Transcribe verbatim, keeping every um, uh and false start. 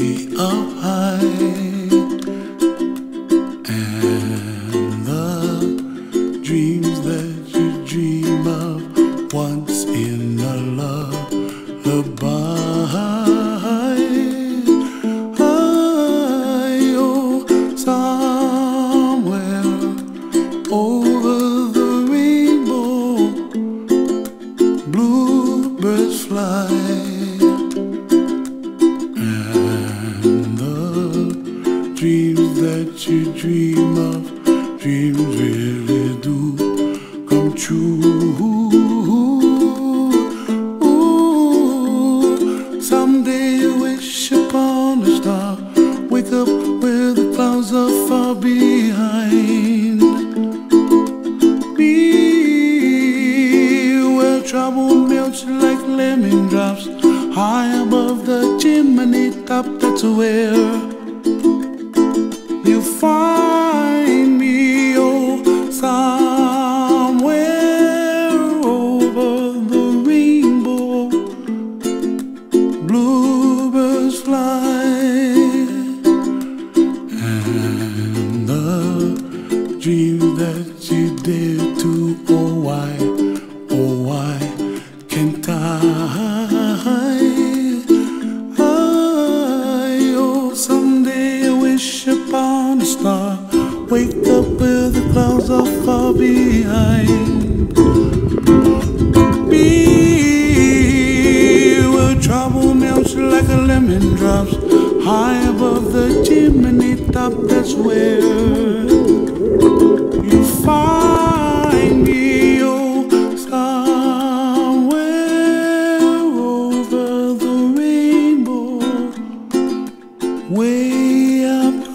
up high, and the dreams that you dream of once in a lullaby. Oh, somewhere over the rainbow, bluebirds fly. Dreams that you dream of, dreams really do come true. Ooh, someday you wish upon a star, wake up where the clouds are far behind me, where trouble melts like lemon drops, high above the chimney top. That's where you find me, oh, somewhere over the rainbow, bluebirds fly, and the dreams that you dare to, oh why, oh why can't I? Upon a star, wake up where the clouds are far behind me, where trouble melts like a lemon drops, high above the chimney top. That's where you find me, oh, somewhere over the rainbow, way up